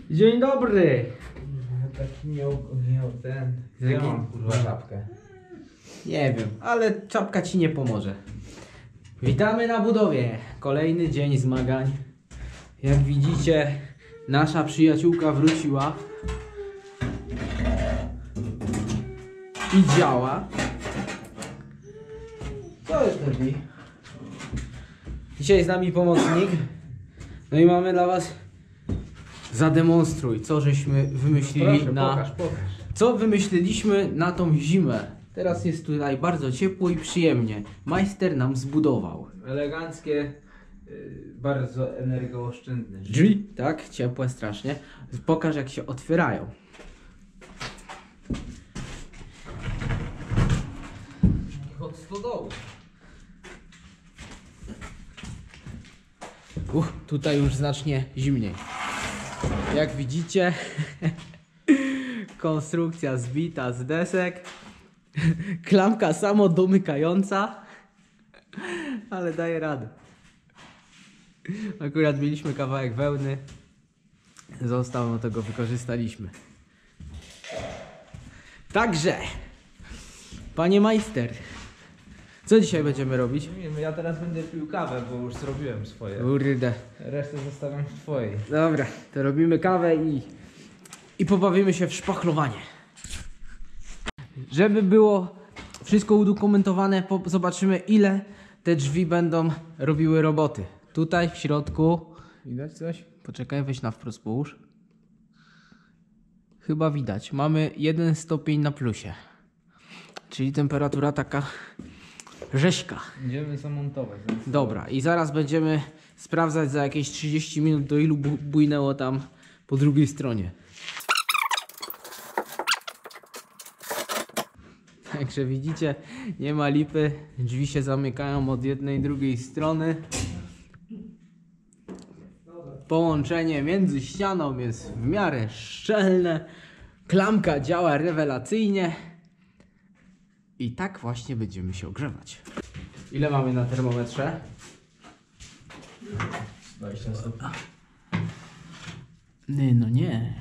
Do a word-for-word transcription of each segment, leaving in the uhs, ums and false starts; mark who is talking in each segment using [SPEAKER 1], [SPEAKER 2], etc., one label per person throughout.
[SPEAKER 1] Dzień dobry!
[SPEAKER 2] Taki miał, miał ten... Ja mam kurwa czapkę.
[SPEAKER 1] Nie wiem, ale czapka ci nie pomoże. Witamy na budowie. Kolejny dzień zmagań. Jak widzicie, nasza przyjaciółka wróciła. I działa. Co jest lepiej? Dzisiaj z nami pomocnik. No i mamy dla was... Zademonstruj, co żeśmy wymyślili.
[SPEAKER 2] Proszę,
[SPEAKER 1] na...
[SPEAKER 2] pokaż, pokaż.
[SPEAKER 1] Co wymyśliliśmy na tą zimę. Teraz jest tutaj bardzo ciepło i przyjemnie. Majster nam zbudował
[SPEAKER 2] Eleganckie, yy, bardzo energooszczędne
[SPEAKER 1] drzwi, tak? Ciepłe strasznie. Pokaż, jak się otwierają.
[SPEAKER 2] Od stodoły.
[SPEAKER 1] Uch, tutaj już znacznie zimniej. Jak widzicie, konstrukcja zbita z desek. Klamka samodomykająca, ale daje radę. Akurat mieliśmy kawałek wełny, został, no to go wykorzystaliśmy. Także, panie majster, co dzisiaj będziemy robić?
[SPEAKER 2] Nie wiem, ja teraz będę pił kawę, bo już zrobiłem swoje.
[SPEAKER 1] Kurde.
[SPEAKER 2] Resztę zostawiam w twojej.
[SPEAKER 1] Dobra, to robimy kawę i, i pobawimy się w szpachlowanie. Żeby było wszystko udokumentowane, po, zobaczymy, ile te drzwi będą robiły roboty. Tutaj w środku, widać coś? Poczekaj, weź na wprost połóż. Chyba widać, mamy jeden stopień na plusie. Czyli temperatura taka rzeźka.
[SPEAKER 2] Będziemy zamontować.
[SPEAKER 1] Dobra, i zaraz będziemy sprawdzać za jakieś trzydzieści minut, do ilu bu bujnęło tam po drugiej stronie. Także widzicie, nie ma lipy, drzwi się zamykają od jednej i drugiej strony. Połączenie między ścianą jest w miarę szczelne. Klamka działa rewelacyjnie. I tak właśnie będziemy się ogrzewać. Ile mamy na termometrze?
[SPEAKER 2] dwadzieścia stopni.
[SPEAKER 1] Nie, no nie.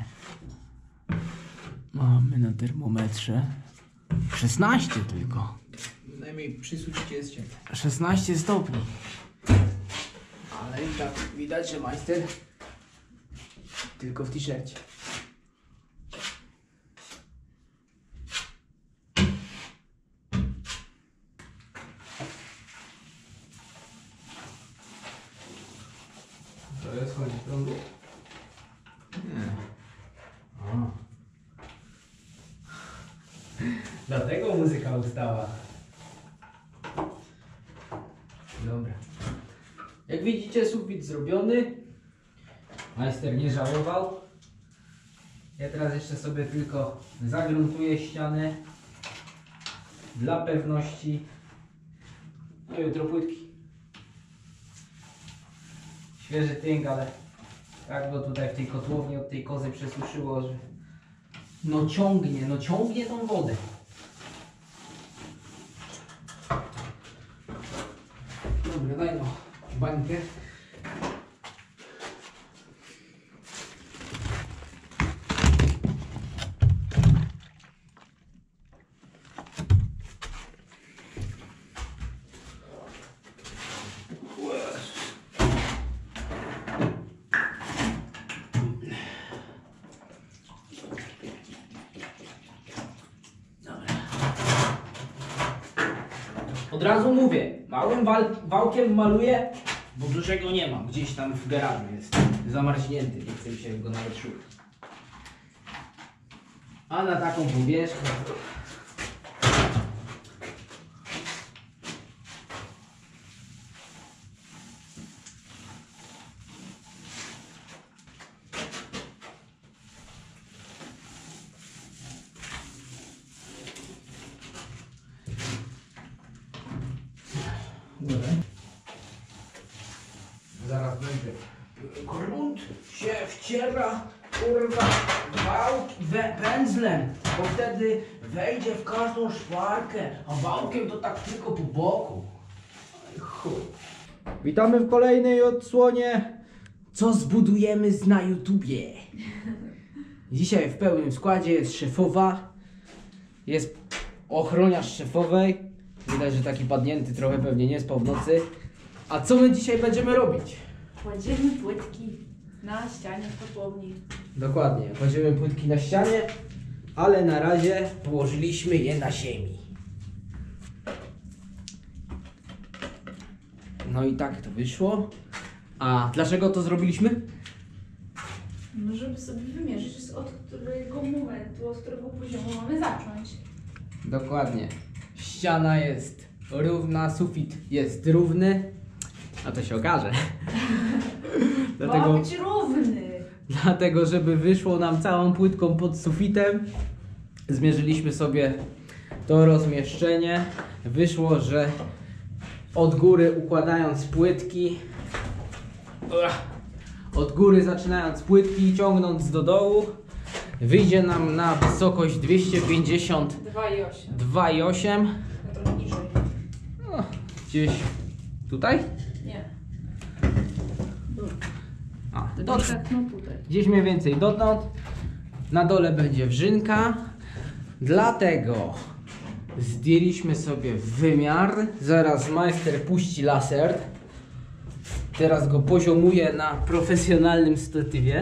[SPEAKER 1] Mamy na termometrze szesnaście tylko.
[SPEAKER 2] Najmniej przysucicie jest cię.
[SPEAKER 1] szesnaście stopni. Ale i tak widać, że majster tylko w t-shircie.
[SPEAKER 2] To jest chodzi prądu? Nie.
[SPEAKER 1] O. Dlatego muzyka ustała. Dobra. Jak widzicie, sufit zrobiony. Majster nie żałował. Ja teraz jeszcze sobie tylko zagruntuję ścianę dla pewności. No i jutro płytki. Świeży tynk, ale tak go tutaj w tej kotłowni od tej kozy przesuszyło, że no ciągnie, no ciągnie tą wodę. Dobra, daj no bańkę. Od razu mówię, małym wal wałkiem maluję, bo dużego nie mam. Gdzieś tam w garażu jest zamarznięty, nie chcę mi się go nawet szukać. A na taką powierzchnię
[SPEAKER 2] Zaraz będzie.
[SPEAKER 1] grunt się wciera, kurwa, wałk, we, pędzlem, bo wtedy wejdzie w każdą szparkę, a wałkiem to tak tylko po boku. Chuj. Witamy w kolejnej odsłonie co zbudujemy z na YouTubie. Dzisiaj w pełnym składzie jest szefowa, jest ochroniarz szefowej. Widać, że taki padnięty trochę pewnie nie spał w nocy. A co my dzisiaj będziemy robić?
[SPEAKER 3] Kładziemy płytki na ścianie w kotłowni.
[SPEAKER 1] Dokładnie, kładziemy płytki na ścianie, ale na razie położyliśmy je na ziemi. No i tak to wyszło. A dlaczego to zrobiliśmy?
[SPEAKER 3] No żeby sobie wymierzyć, od którego momentu, od którego poziomu mamy zacząć.
[SPEAKER 1] Dokładnie. Ściana jest równa, sufit jest równy. A to się okaże.
[SPEAKER 3] Dlatego... Ma być równy.
[SPEAKER 1] Dlatego, żeby wyszło nam całą płytką pod sufitem, zmierzyliśmy sobie to rozmieszczenie. Wyszło, że od góry układając płytki, od góry zaczynając płytki, ciągnąc do dołu, wyjdzie nam na wysokość dwieście pięćdziesiąt dwa i osiem.
[SPEAKER 3] Trochę niżej.
[SPEAKER 1] No, gdzieś tutaj?
[SPEAKER 3] Nie.
[SPEAKER 1] A,
[SPEAKER 3] To
[SPEAKER 1] dot,
[SPEAKER 3] delikatno tutaj.
[SPEAKER 1] gdzieś mniej więcej dotąd. Na dole będzie wrzynka. Dlatego zdjęliśmy sobie wymiar. Zaraz majster puści laser. Teraz go poziomuję na profesjonalnym statywie.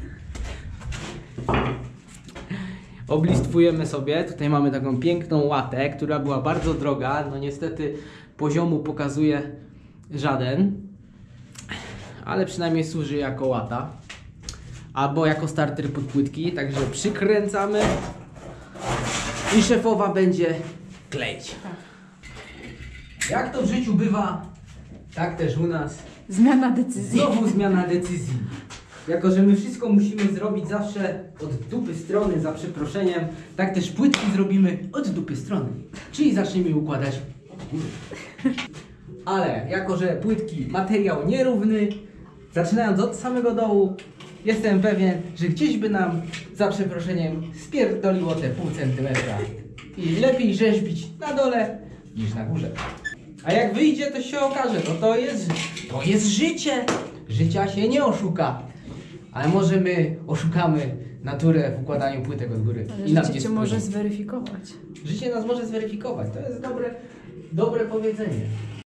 [SPEAKER 1] Oblistwujemy sobie. Tutaj mamy taką piękną łatę, która była bardzo droga. No niestety poziomu pokazuje żaden. Ale przynajmniej służy jako łata. Albo jako starter pod płytki. Także przykręcamy. I szefowa będzie kleić. Jak to w życiu bywa, tak też u nas.
[SPEAKER 3] Zmiana decyzji.
[SPEAKER 1] Znowu zmiana decyzji. Jako że my wszystko musimy zrobić zawsze od dupy strony, za przeproszeniem, tak też płytki zrobimy od dupy strony. Czyli zaczniemy układać od góry. Ale jako że płytki materiał nierówny, zaczynając od samego dołu, jestem pewien, że gdzieś by nam, za przeproszeniem, spierdoliło te pół centymetra. I lepiej rzeźbić na dole niż na górze. A jak wyjdzie, to się okaże, no to jest, to jest życie. Życia się nie oszuka. Ale może my oszukamy naturę w układaniu płytek od góry.
[SPEAKER 3] Ale
[SPEAKER 1] I nam
[SPEAKER 3] życie
[SPEAKER 1] nie
[SPEAKER 3] cię może
[SPEAKER 1] spłynie.
[SPEAKER 3] zweryfikować.
[SPEAKER 1] Życie nas może zweryfikować. To jest dobre, dobre powiedzenie.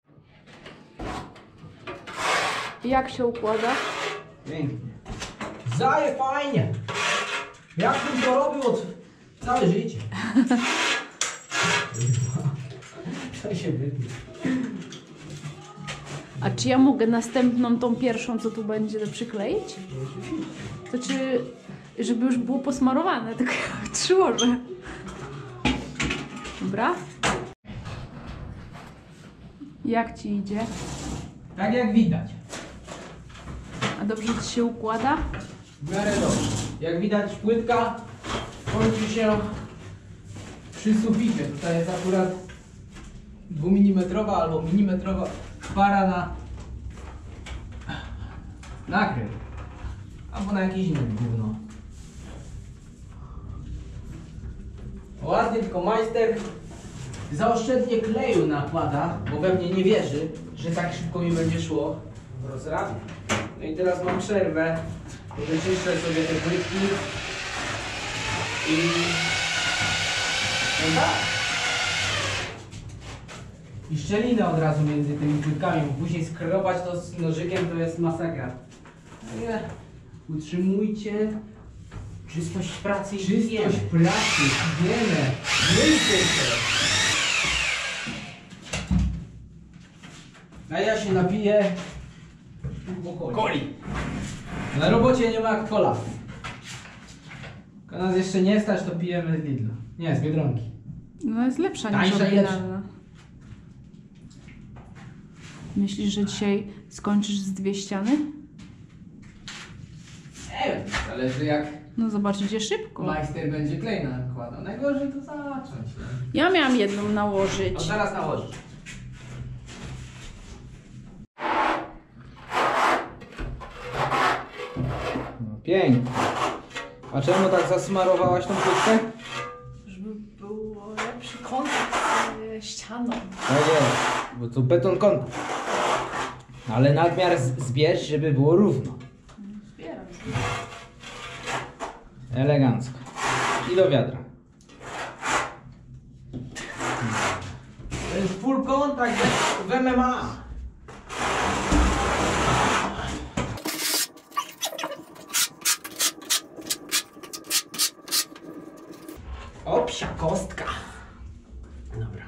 [SPEAKER 3] Jak się układa?
[SPEAKER 1] Pięknie. Zaje fajnie. Jak bym to robił od całe życie. To się wytnie.
[SPEAKER 3] A czy ja mogę następną, tą pierwszą, co tu będzie, przykleić? To czy, żeby już było posmarowane, tylko ja przyłożę. Dobra. Jak ci idzie?
[SPEAKER 1] Tak jak widać.
[SPEAKER 3] A dobrze ci się układa?
[SPEAKER 1] W miarę dobrze. Jak widać, płytka kończy się przy suficie. Tutaj jest akurat dwumilimetrowa albo milimetrowa para na nakryw. Albo na jakieś inne gówno. Ładnie, tylko majster zaoszczędnie kleju nakłada, bo we mnie nie wierzy, że tak szybko mi będzie szło. Rozrabię. No i teraz mam przerwę. Wyczyszczę sobie te płytki i... No tak. I szczelinę od razu między tymi płytkami, bo później skrobać to z nożykiem to jest masakra. Nie. Utrzymujcie czystość pracy i czystość pracy, higienę. Myjcie się. A ja się napiję coli. Na robocie nie ma jak cola. Jak nas jeszcze nie stać, to pijemy z Lidla. Nie, z Biedronki.
[SPEAKER 3] No jest lepsza niż
[SPEAKER 1] Tańsza i lepsza.
[SPEAKER 3] oryginalna. Myślisz, że dzisiaj skończysz z dwie ściany?
[SPEAKER 1] Nie wiem, zależy jak
[SPEAKER 3] No zobaczycie szybko.
[SPEAKER 1] majster będzie klej nakładał. Najgorzej to zacząć.
[SPEAKER 3] Ja miałam jedną nałożyć.
[SPEAKER 1] No zaraz nałożysz. No pięknie. A czemu tak zasmarowałaś tą płytkę?
[SPEAKER 3] Żeby było lepszy kontakt z ścianą.
[SPEAKER 1] Tak jest, bo to beton kontakt. Ale nadmiar z- zbierz, żeby było równo.
[SPEAKER 2] Elegancko. I do wiadra.
[SPEAKER 1] To jest full kontakt w M M A. O, psia kostka. Dobra.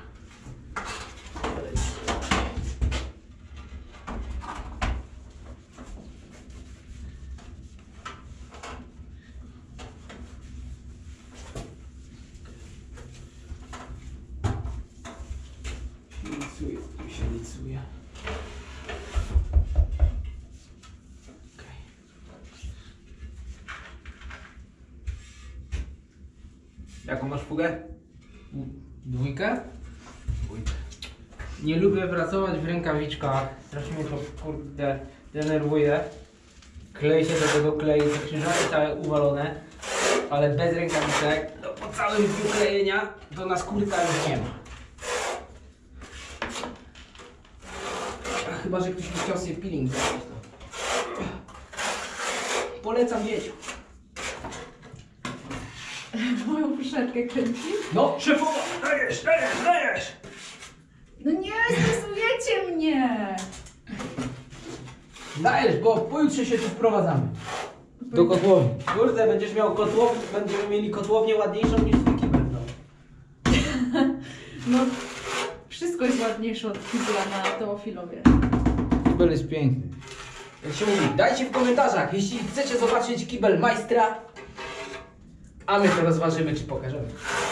[SPEAKER 1] Licuje, tu się licuje. Okay. Jaką masz fugę? Dwójkę? Dwójkę. Nie lubię pracować w rękawiczkach. Strasznie mnie to kurde denerwuje. Klej się do tego klei, te krzyżaki całe uwalone. Ale bez rękawiczek, no po całym dniu klejenia to na skórka już nie ma. A chyba, że ktoś mi chciał sobie peeling zrobić to. Polecam dzieciom.
[SPEAKER 3] Moją puszeczkę kręci?
[SPEAKER 1] No, szefowa, dajesz, dajesz, dajesz!
[SPEAKER 3] No nie, stresujecie mnie!
[SPEAKER 1] Dajesz, bo pojutrze się tu wprowadzamy. Do kotłowni. Kurde, będziesz miał kotłownię, będziemy mieli kotłownię ładniejszą niż twój kibel. No.
[SPEAKER 3] No, wszystko jest ładniejsze od kibla na Teofilowie.
[SPEAKER 2] Kibel jest piękny.
[SPEAKER 1] Jak się mówi, dajcie w komentarzach, jeśli chcecie zobaczyć kibel majstra, a my to rozważymy, czy pokażemy.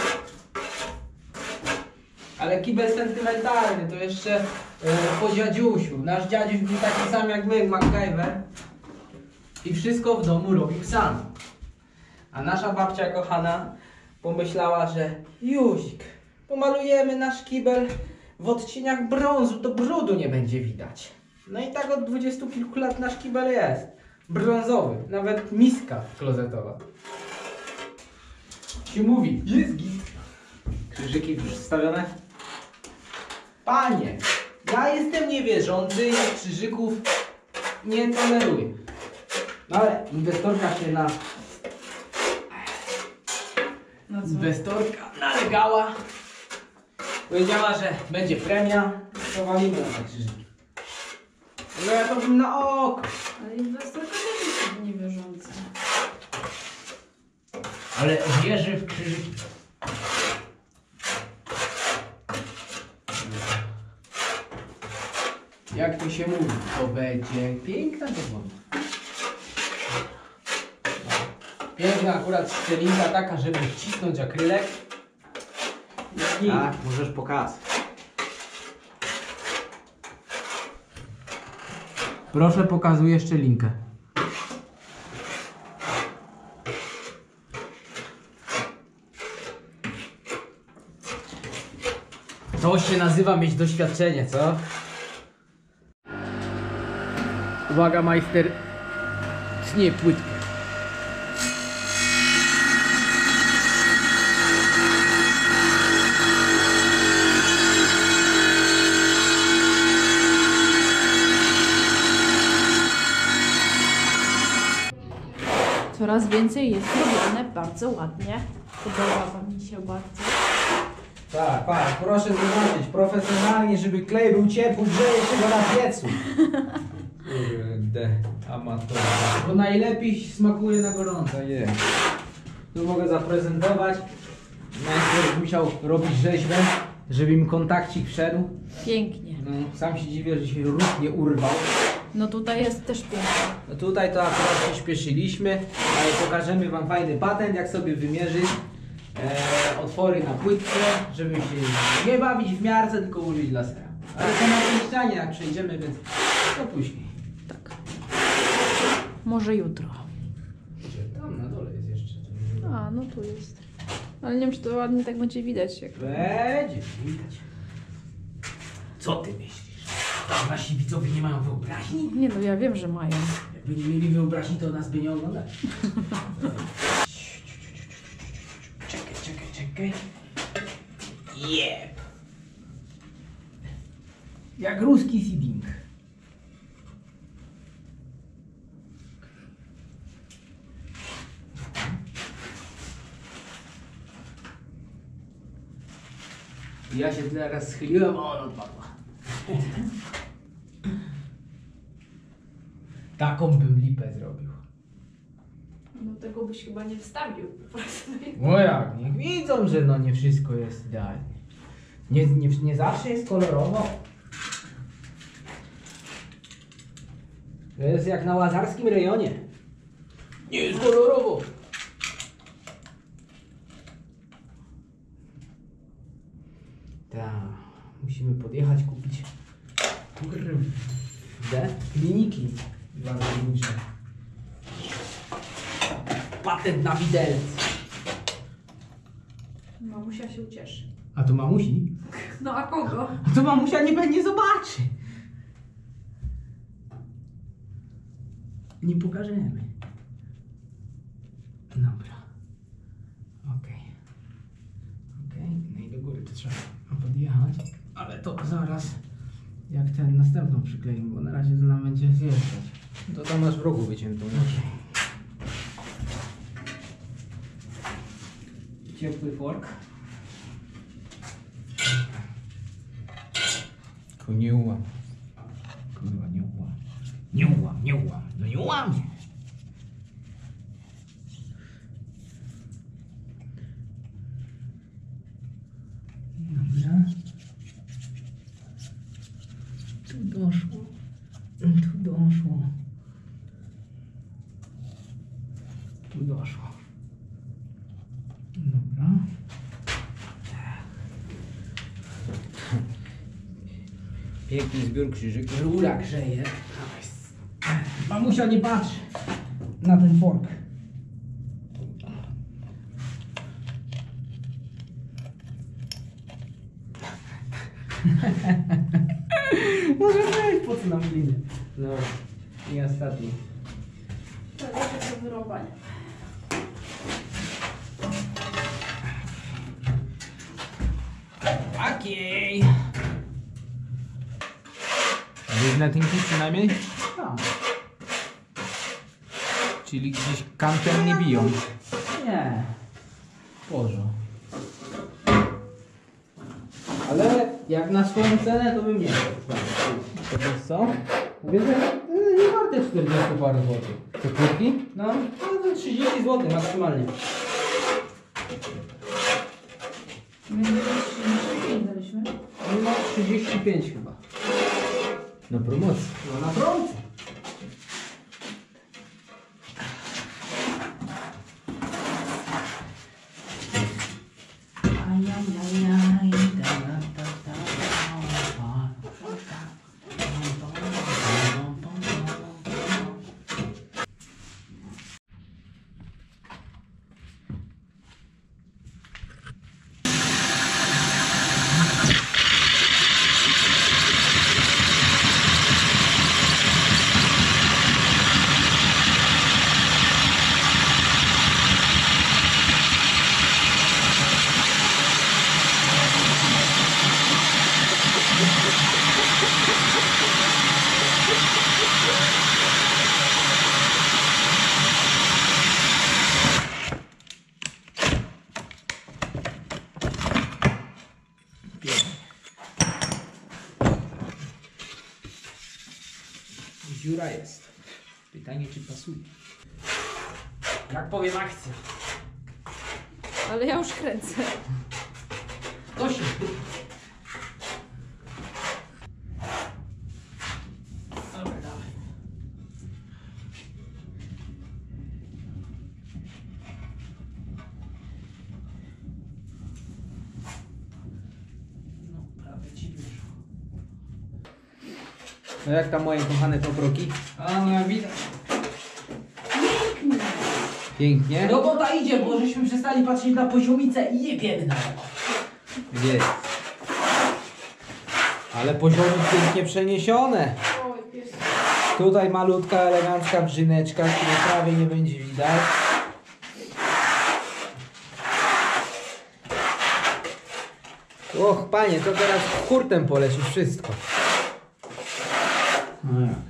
[SPEAKER 1] Ale kibel sentymentalny, to jeszcze e, po dziadziusiu. Nasz dziadziuś był taki sam jak my, MacGyver. I wszystko w domu robił sam. A nasza babcia kochana pomyślała, że Józik, pomalujemy nasz kibel w odcieniach brązu, to brudu nie będzie widać. No i tak od dwudziestu kilku lat nasz kibel jest. Brązowy, nawet miska klozetowa. Się mówi, jest git.
[SPEAKER 2] Krzyżyki już wstawione?
[SPEAKER 1] Panie, ja jestem niewierzący i krzyżyków nie toleruję. No ale inwestorka się na...
[SPEAKER 3] No co?
[SPEAKER 1] Inwestorka nalegała. Powiedziała, że będzie premia. Powalimy na te krzyżyki. No ja to bym na oko.
[SPEAKER 3] Ale inwestorka też jest niewierząca.
[SPEAKER 1] Ale wierzy w krzyżyki. Jak to się mówi, to będzie piękna podłoga. Piękna akurat szczelinka taka, żeby wcisnąć akrylek. I
[SPEAKER 2] Tak, możesz pokazać.
[SPEAKER 1] proszę, pokazuję szczelinkę. To się nazywa mieć doświadczenie, co? Uwaga, majster tnie płytkę.
[SPEAKER 3] Coraz więcej jest zrobione bardzo ładnie. Podoba mi się bardzo.
[SPEAKER 1] Tak, tak, proszę zobaczyć, profesjonalnie, żeby klej był ciepły, grzeje się go na piecu.
[SPEAKER 2] Kurde, amator.
[SPEAKER 1] Bo najlepiej smakuje na gorąco.
[SPEAKER 2] To jest.
[SPEAKER 1] Tu mogę zaprezentować. Najpierw musiał robić rzeźbę, żeby im kontakcik wszedł.
[SPEAKER 3] Pięknie.
[SPEAKER 1] No, sam się dziwię, że się róg nie urwał.
[SPEAKER 3] No tutaj jest też pięknie.
[SPEAKER 1] No tutaj to akurat się śpieszyliśmy, ale pokażemy wam fajny patent, jak sobie wymierzyć e, otwory na płytce, żeby się nie bawić w miarce, tylko użyć lasera. Ale to na tej ścianie jak przejdziemy, więc to później.
[SPEAKER 3] Tak. Może jutro.
[SPEAKER 1] Tam na dole jest jeszcze.
[SPEAKER 3] A, no tu jest. Ale nie wiem, czy to ładnie tak będzie widać. Jak...
[SPEAKER 1] Będzie widać. Co ty myślisz? Tam nasi widzowie nie mają wyobraźni?
[SPEAKER 3] Nie no, ja wiem, że mają.
[SPEAKER 1] Jakby nie mieli wyobraźni, to nas by nie oglądali. Czekaj, czekaj, czekaj. Jeb. Jak ruski seeding. Ja się teraz schyliłem, a ona odpadła. Taką bym lipę zrobił.
[SPEAKER 3] No tego byś chyba nie wstawił po prostu.
[SPEAKER 1] No jak, niech widzą, że no nie wszystko jest idealnie. Nie, nie, nie zawsze jest kolorowo. To jest jak na łazarskim rejonie. Nie jest kolorowo. Tak, musimy podjechać, kupić kurde liniki wartownicze. Patent na widelec.
[SPEAKER 3] Mamusia się ucieszy.
[SPEAKER 1] A to mamusi?
[SPEAKER 3] No a kogo?
[SPEAKER 1] A to mamusia nie będzie zobaczy. Nie pokażemy. Dobra. Okej. Okay. Okej, okay. No i do góry to trzeba podjechać. Ale to zaraz, jak ten następną przykleimy, bo na razie to nam będzie zjeżdżać.
[SPEAKER 2] To tam masz w rogu wyciętą.
[SPEAKER 1] Okay. Ciepły fork.
[SPEAKER 2] Tylko nie ułam.
[SPEAKER 1] Kurwa, nie ułam. Nie ułam, nie ułam. No nie ułamie. Dobra. Tu doszło. Tu doszło. Tu doszło. Dobra.
[SPEAKER 2] Piękny zbiór krzyżyków.
[SPEAKER 1] Rura grzeje. Mamusia nie patrzy na ten fork. Może być, po co nam gliny?
[SPEAKER 2] No i ostatni.
[SPEAKER 3] To jest do wyrąbania.
[SPEAKER 1] Okej.
[SPEAKER 2] Jedne tynki przynajmniej?
[SPEAKER 1] No.
[SPEAKER 2] Czyli gdzieś kantem nie biją.
[SPEAKER 1] Nie. Boże. Ale jak na swoją cenę to bym nie chciał.
[SPEAKER 2] To wiesz co?
[SPEAKER 1] Mówię, że y, nie warte czterdzieści paru złotych.
[SPEAKER 2] Te kurki?
[SPEAKER 1] No, no to trzydzieści złotych maksymalnie.
[SPEAKER 3] My trzydzieści pięć daliśmy.
[SPEAKER 1] No trzydzieści pięć chyba.
[SPEAKER 2] Na promocji.
[SPEAKER 1] No na promce. Ajajajaj, ta, ta, ta, ta,
[SPEAKER 2] Dziura jest. Pytanie, czy pasuje.
[SPEAKER 1] Jak powiem akcja.
[SPEAKER 3] Ale ja już kręcę.
[SPEAKER 1] To się. Dobra, dawaj. No, prawie ci wyszło.
[SPEAKER 2] No jak tam moje kochane paproki?
[SPEAKER 1] A no jak widać.
[SPEAKER 2] Pięknie?
[SPEAKER 1] Robota idzie, bo żeśmy przestali patrzeć na poziomicę i je pierdolę.
[SPEAKER 2] Jest. Ale poziomy pięknie przeniesione.
[SPEAKER 3] Oj, pies.
[SPEAKER 2] Tutaj malutka, elegancka brzyneczka, której prawie nie będzie widać. Och, panie, to teraz hurtem poleci wszystko.
[SPEAKER 1] No jak?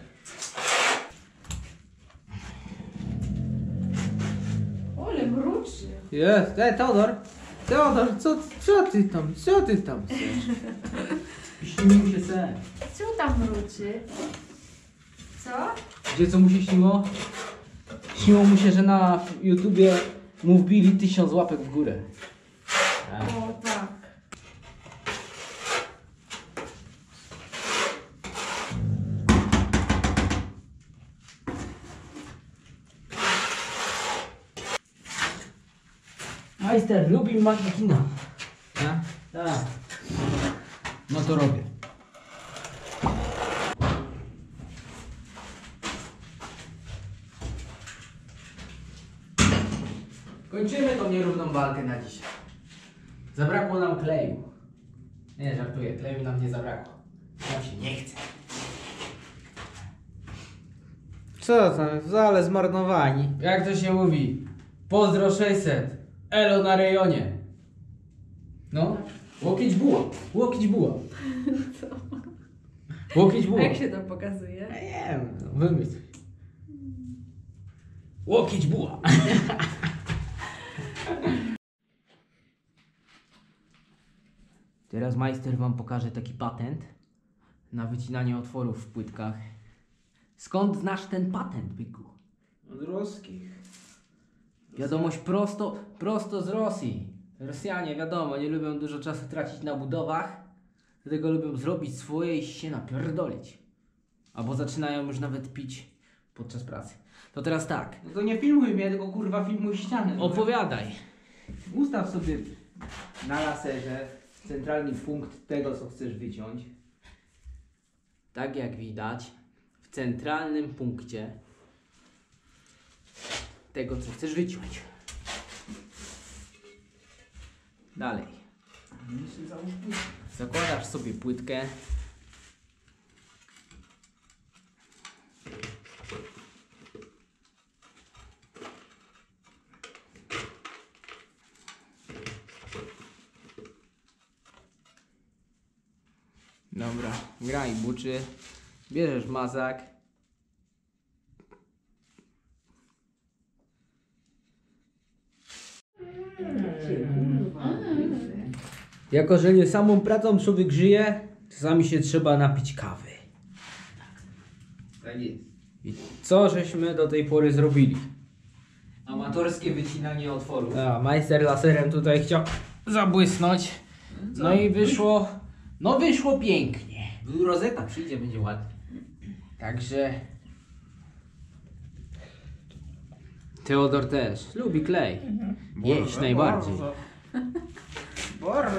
[SPEAKER 3] Ole, mruczy.
[SPEAKER 2] Jest, ej, Teodor.
[SPEAKER 1] Teodor, co, co ty tam, co ty tam chcesz? Śnił mu się sen.
[SPEAKER 3] Co tam mruczy? Co?
[SPEAKER 1] Gdzie co mu się śniło? Śniło mu się, że na YouTubie mu wbili tysiąc łapek w górę.
[SPEAKER 3] O tak.
[SPEAKER 1] Majster lubi magikina.
[SPEAKER 2] Tak?
[SPEAKER 1] Tak. No to robię. Kończymy tą nierówną walkę na dzisiaj. Zabrakło nam kleju. Nie, żartuję, kleju nam nie zabrakło. Nam się nie chce.
[SPEAKER 2] Co tam, ale zmarnowani.
[SPEAKER 1] Jak to się mówi? Pozdro sześćset. Elo na rejonie. No, łokieć buła. Łokieć buła. Łokieć buła.
[SPEAKER 3] Jak się to pokazuje?
[SPEAKER 1] Ja nie wiem, no, wymysł. Łokieć buła. Teraz majster wam pokaże taki patent na wycinanie otworów w płytkach. Skąd znasz ten patent, byku?
[SPEAKER 2] Od ruskich.
[SPEAKER 1] Wiadomość prosto, prosto z Rosji. Rosjanie, wiadomo, nie lubią dużo czasu tracić na budowach, dlatego lubią zrobić swoje i się napierdolić. Albo zaczynają już nawet pić podczas pracy. To teraz tak,
[SPEAKER 2] No to nie filmuj mnie, tylko kurwa filmuj ścianę. No.
[SPEAKER 1] opowiadaj.
[SPEAKER 2] Ustaw sobie na laserze centralny punkt tego, co chcesz wyciąć.
[SPEAKER 1] Tak jak widać, w centralnym punkcie tego, co chcesz wyciąć. Dalej. Zakładasz sobie płytkę. Dobra, graj buczy. Bierzesz mazak. Jako, że nie samą pracą człowiek żyje, czasami się trzeba napić kawy.
[SPEAKER 2] Tak jest.
[SPEAKER 1] I co żeśmy do tej pory zrobili?
[SPEAKER 2] Amatorskie wycinanie otworów.
[SPEAKER 1] A, majster laserem tutaj chciał zabłysnąć. No i wyszło, no wyszło pięknie.
[SPEAKER 2] Rozeta przyjdzie, będzie ładnie.
[SPEAKER 1] Także Teodor też lubi klej. Jeść najbardziej.
[SPEAKER 2] Bardzo.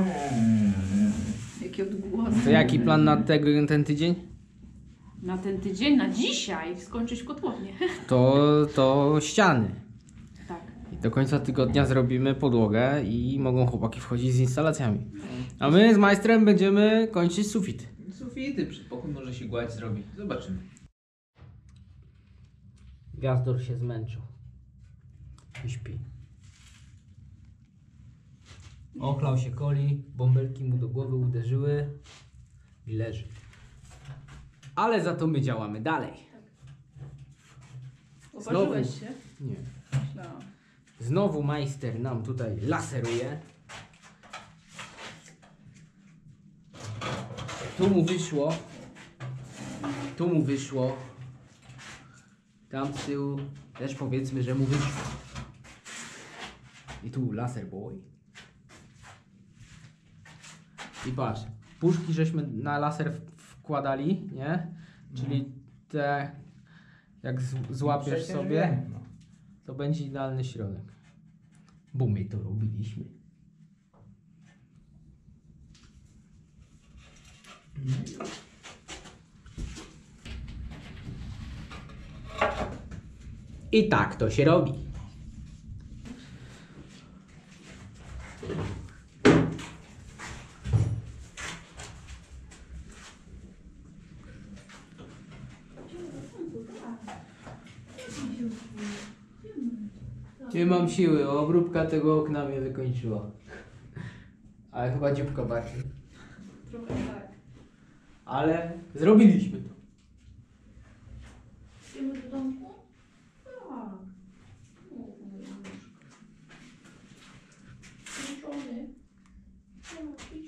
[SPEAKER 3] Jaki odgłos.
[SPEAKER 1] To jaki plan na tego, ten tydzień?
[SPEAKER 3] Na ten tydzień, na dzisiaj skończyć kotłownię.
[SPEAKER 1] To, to ściany.
[SPEAKER 3] Tak.
[SPEAKER 1] I do końca tygodnia zrobimy podłogę i mogą chłopaki wchodzić z instalacjami. A my z majstrem będziemy kończyć sufit.
[SPEAKER 2] Sufity, przedpokój może się gładź zrobi. Zobaczymy.
[SPEAKER 1] Gwiazdor się zmęczył. I śpi. Ochlał się coli, bąbelki mu do głowy uderzyły i leży. Ale za to my działamy dalej.
[SPEAKER 3] Oparzyłeś się?
[SPEAKER 1] Nie.
[SPEAKER 3] Myślałam.
[SPEAKER 1] Znowu majster nam tutaj laseruje. Tu mu wyszło. Tu mu wyszło. Tam z tyłu też powiedzmy, że mu wyszło. I tu laser boy. I patrz, puszki żeśmy na laser w- wkładali, nie? Czyli te, jak z, złapiesz
[SPEAKER 2] Przecież
[SPEAKER 1] sobie,
[SPEAKER 2] wiem, no.
[SPEAKER 1] to będzie idealny środek. Bo my to robiliśmy. I tak to się robi. Nie mam siły, obróbka tego okna mnie wykończyła. Ale chyba dzióbka bardziej.
[SPEAKER 3] Trochę tak.
[SPEAKER 1] Ale zrobiliśmy to.
[SPEAKER 3] Idziemy do domku? Tak. O, moja
[SPEAKER 4] Nie mówić.